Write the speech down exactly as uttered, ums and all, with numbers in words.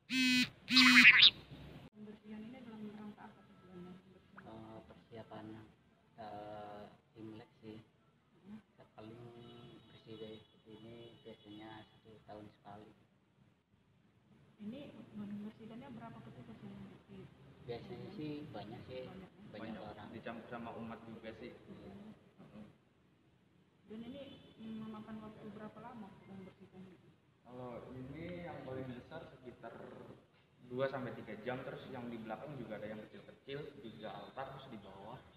Pembersihan ini dalam rangka apa sebenarnya? Uh, persiapan uh, Imlek sih. Hmm. Paling bersih dari ini biasanya satu tahun sekali. Ini membersihkannya berapa petugas yang bersih? Biasanya sih banyak sih, banyak, banyak, banyak orang. Dicampur sama umat juga sih. Hmm. Dan ini memakan waktu berapa lama membersihkan itu? Kalau ini yang paling besar sekitar dua sampai tiga jam, terus yang di belakang juga ada yang kecil-kecil, tiga altar terus di bawah